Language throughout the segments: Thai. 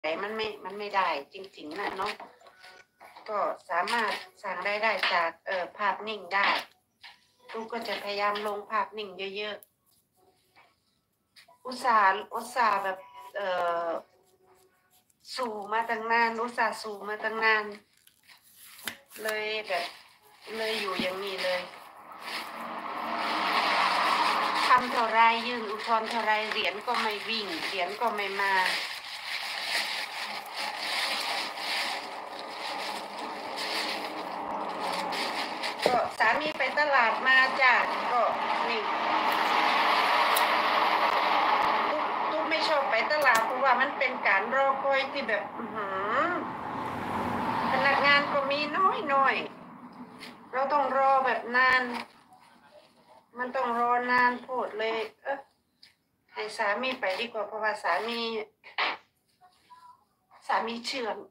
แต่มันไม่ได้จริงๆนะเนาะก็สามารถสั่งได้จากภาพนิ่งได้ลูกก็จะพยายามลงภาพนิ่งเยอะๆอุตส่าห์แบบสู่มาตั้งนานอุตส่าห์สู่มาตั้งนานเลยแบบเลยอยู่อย่างนี้เลยทำเท่าไรยื่นอุทธรณ์เท่าไรเหรียญก็ไม่วิ่งเหรียญก็ไม่มาก็สามีไปตลาดมาจ้ะก็นี่ตุ๊กไม่ชอบไปตลาดเพราะว่ามันเป็นการรอคอยที่แบบพนักงานก็มีน้อยเราต้องรอแบบนานมันต้องรอนานโพดเลยให้สามีไปดีกว่าเพราะว่าสามีเชื่อง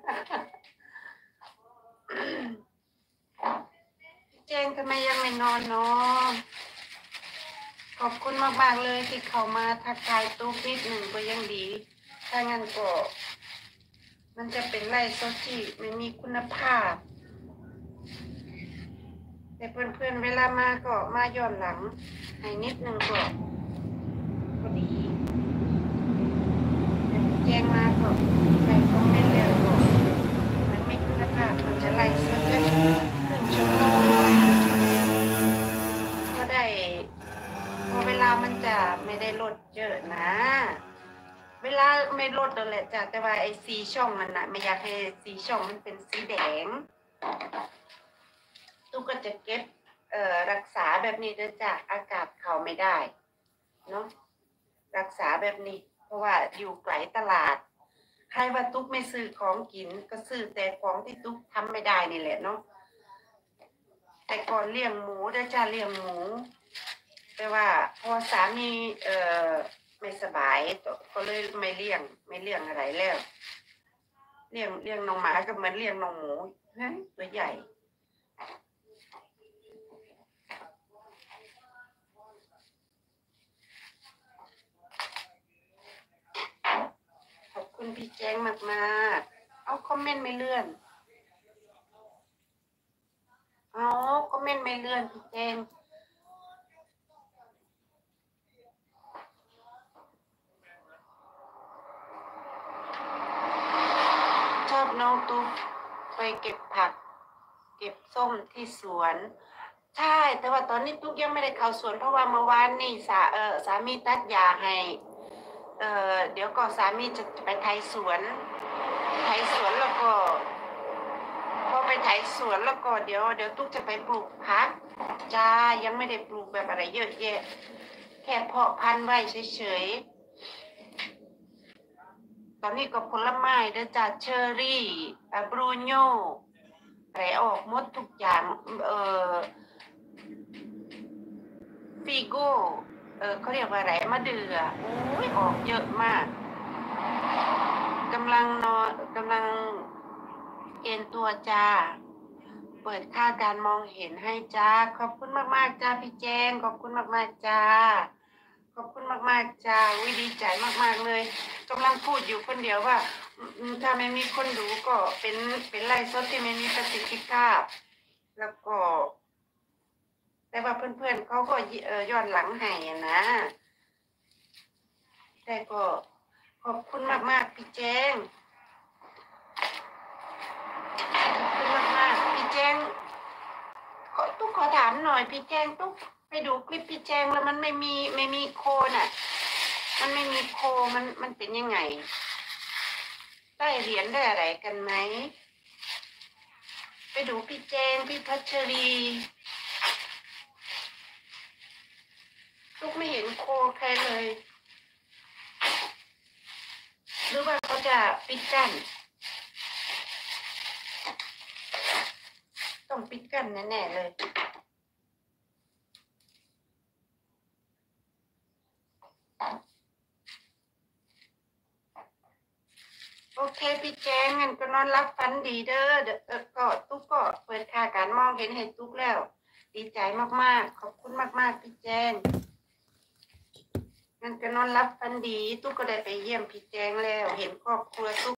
เจงทำไมยังไม่นอนเนาะขอบคุณมากๆเลยที่เข้ามาทักทายตุ๊กนิดหนึ่งก็ยังดีถ้างั้นก็มันจะเป็นไลฟ์สดที่ไม่มีคุณภาพแต่เพื่อนๆเวลามาก็มาย้อนหลังให้นิดหนึ่งก็พอดีแจ้งมาก็ใส่คอมเมนต์แล้วก็มันไม่คุณภาพมันจะไลฟ์สดได้ครึ่งชั่วโมงก็ได้พอเวลามันจะไม่ได้ลดเยอะนะเวลาไม่ลดนั่นแหละจ้ะแต่ว่าไอ้สีช่องมันนะไม่อยากให้สีช่องมันเป็นสีแดงตุ๊กก็จะเก็บรักษาแบบนี้ด้วยจ้ะอากาศเข้าไม่ได้เนาะรักษาแบบนี้เพราะว่าอยู่ไกลตลาดใครว่าตุ๊กไม่ซื้อของกินก็ซื้อแต่ของที่ตุ๊กทำไม่ได้นี่แหละเนาะแต่ก่อนเลี้ยงหมูด้วยจ้ะเลี้ยงหมูแต่ว่าพอสามีไม่สบายก็เลยไม่เลี้ยงอะไรแล้วเลี้ยงน้องหมาก็เหมือนเลี้ยงน้องหมูตัวใหญ่ขอบคุณพี่แจ้งมากๆเอาคอมเมนต์ไม่เลื่อนเอาคอมเมนต์ไม่เลื่อนพี่แจ้งชอบน้องตุ๊กไปเก็บผักเก็บส้มที่สวนใช่แต่ว่าตอนนี้ตุ๊กยังไม่ได้เข้าสวนเพราะว่าเมื่อวานนี่สามีตัดหญ้าให้เดี๋ยวก็สามีจะไปไถสวนแล้วก็พอไปไถสวนแล้วก็เดี๋ยวตุ๊กจะไปปลูกผักจ้ายังไม่ได้ปลูกแบบอะไรเยอะแยะแค่เพาะพันธุ์ไว้เฉยๆตอนนี้ก็ผลไม้เด้อจ้าเชอร์รี่บรูโน่อะไรออกหมดทุกอย่างฟิโก้เขาเรียกว่าอะไรมะเดื่อโอ้ยออกเยอะมากกำลังเอ็นตัวจ้าเปิดค่าการมองเห็นให้จ้าขอบคุณมากๆจ้าพี่แจ้งขอบคุณมากๆจ้าขอบคุณมากๆจ้าวิดีใจมากๆเลยกำลังพูดอยู่คนเดียวว่าถ้าไม่มีคนดูก็เป็นไลฟ์สดที่ไม่มีประสิทธิภาพแล้วก็แต่ว่าเพื่อนๆเขาก็ย้อนหลังให้นะแต่ก็ขอบคุณมากๆพี่แจ้งขอบคุณมากๆพี่แจ้งตุ๊กขอถามหน่อยพี่แจ้งตุ๊กไปดูคลิปพี่แจ้งแล้วมันไม่มีโคน่ะมันไม่มีโคมันเป็นยังไงได้เหรียญได้อะไรกันไหมไปดูพี่แจ้งพี่พัชรีตุ๊กไม่เห็นโคใครเลยหรือว่าเขาจะปิดกั้นต้องปิดกั้นแน่ๆเลยโอเคพี่แจ้งงั้นก็นอนรับฝันดีเด้อเดี๋ยวก็ตุ๊กก็เปิดค่าการมองเห็นให้ตุ๊กแล้วดีใจมากๆขอบคุณมากๆพี่แจ้งงั้นก็นอนรับฝันดี ตุ๊กก็ได้ไปเยี่ยมพี่แจงแล้ว เห็นครอบครัวตุ๊ก